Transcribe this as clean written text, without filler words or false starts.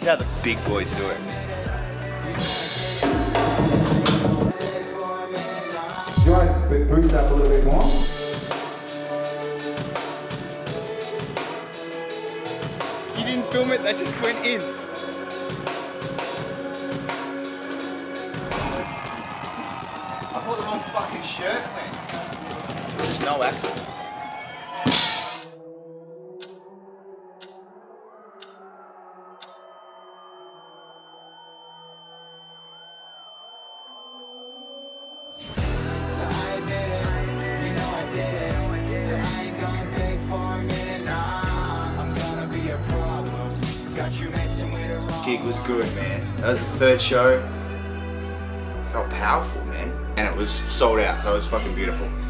how the big boys do it. Do you want to boost up a little bit more? You didn't film it, that just went in. I bought the wrong fucking shirt, man. It's no accident. Gig was good, man. That was the third show. Felt powerful, man. And it was sold out, so it was fucking beautiful.